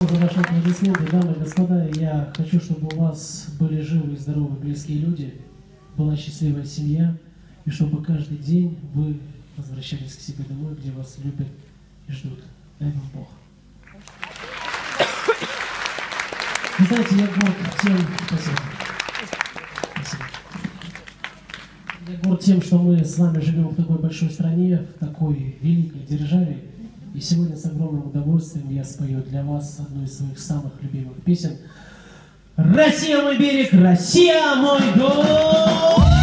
за ваши аплодисменты. Дамы и господа, я хочу, чтобы у вас были живы и здоровы близкие люди, была счастливая семья, и чтобы каждый день вы возвращались к себе домой, где вас любят и ждут. Дай вам Бог. Вы знаете, я горд тем... Спасибо. Спасибо. Я горд тем, что мы с вами живем в такой большой стране, в такой великой державе. И сегодня с огромным удовольствием я спою для вас одну из своих самых любимых песен. Россия мой берег, Россия мой дом!